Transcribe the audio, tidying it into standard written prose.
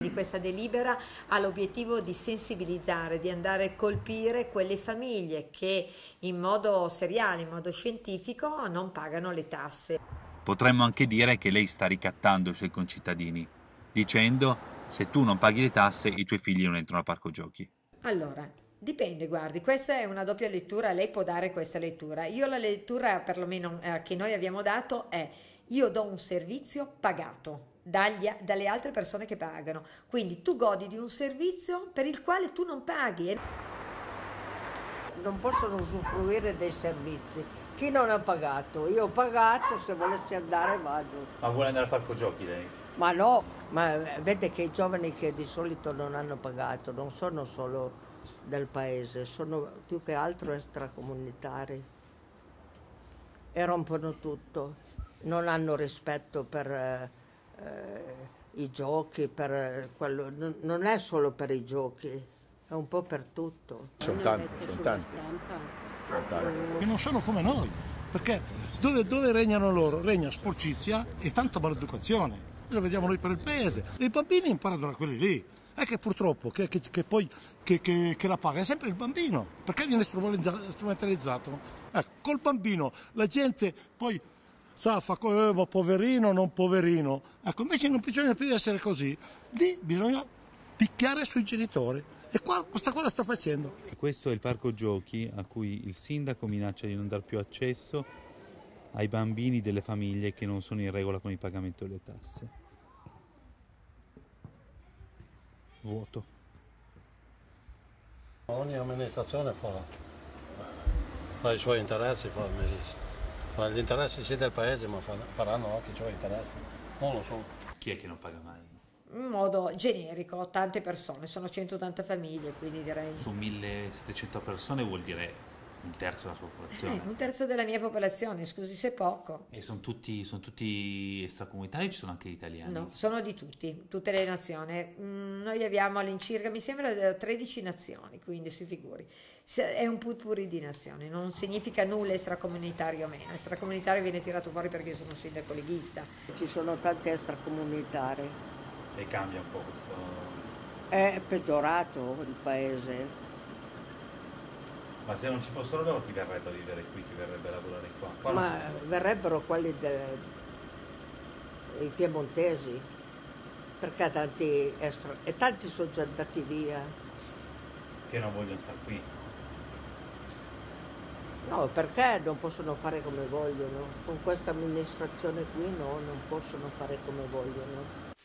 Quindi questa delibera ha l'obiettivo di sensibilizzare, di andare a colpire quelle famiglie che in modo seriale, in modo scientifico non pagano le tasse. Potremmo anche dire che lei sta ricattando i suoi concittadini, dicendo: se tu non paghi le tasse, i tuoi figli non entrano al parco giochi. Allora, dipende, guardi, questa è una doppia lettura, lei può dare questa lettura. Io la lettura, perlomeno che noi abbiamo dato, è: io do un servizio pagato dalle altre persone che pagano, quindi tu godi di un servizio per il quale tu non paghi. Non possono usufruire dei servizi. Chi non ha pagato? Io ho pagato, se volessi andare vado. Ma vuole andare al parco giochi lei? Ma no, ma vede che i giovani che di solito non hanno pagato non sono solo del paese, sono più che altro extracomunitari e rompono tutto, non hanno rispetto per i giochi, per quello. Non è solo per i giochi, è un po' per tutto. Sono tanti. Che non sono come noi, perché dove regnano loro? Regna sporcizia e tanta maleducazione. Lo vediamo noi per il paese. E i bambini imparano da quelli lì. È che purtroppo che poi la paga è sempre il bambino, perché viene strumentalizzato. Ecco, col bambino la gente poi sa, ma poverino, non poverino. Ecco, invece non bisogna più essere così. Lì bisogna picchiare sui genitori. E questa cosa sta facendo. Questo è il parco giochi a cui il sindaco minaccia di non dar più accesso ai bambini delle famiglie che non sono in regola con il pagamento delle tasse. Vuoto. Ogni amministrazione fa i suoi interessi, fa gli interessi sì del paese, ma faranno anche i suoi interessi. Non lo so. Chi è che non paga mai? In modo generico, tante persone, sono 180 famiglie, quindi direi... Su 1700 persone vuol dire un terzo della sua popolazione. Un terzo della mia popolazione, scusi se è poco. E sono tutti extracomunitari, ci sono anche gli italiani? No, sono di tutte le nazioni. Noi abbiamo all'incirca, mi sembra, 13 nazioni, quindi si figuri. È un putpurri di nazioni, non significa nulla extracomunitario o meno. Extracomunitario viene tirato fuori perché io sono un sindaco leghista. Ci sono tanti extracomunitari. E cambia un po' questo... È peggiorato il paese. Ma se non ci fossero loro, chi verrebbe a vivere qui, chi verrebbe a lavorare qua? Ma verrebbero quelli i piemontesi, perché tanti sono già andati via. Che non vogliono stare qui? No, perché non possono fare come vogliono. Con questa amministrazione qui no, non possono fare come vogliono.